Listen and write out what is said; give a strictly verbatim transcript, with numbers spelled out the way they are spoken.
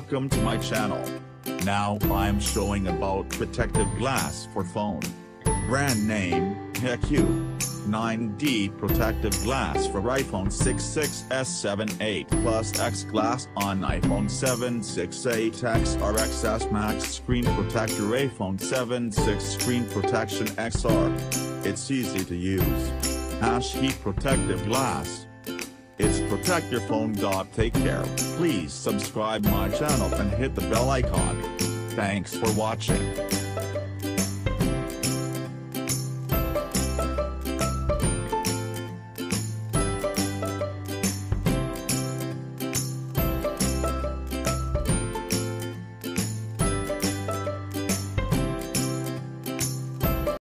welcome to my channel. Now I'm showing about protective glass for phone. Brand name, H Q nine D protective glass for iPhone six S, S seven, eight Plus X glass on iPhone seven, six, eight X R, X S Max screen protector, iPhone seven, six screen protection X R. It's easy to use. Ash heat protective glass. It's protect your phone. Take care. Please subscribe my channel and hit the bell icon. Thanks for watching.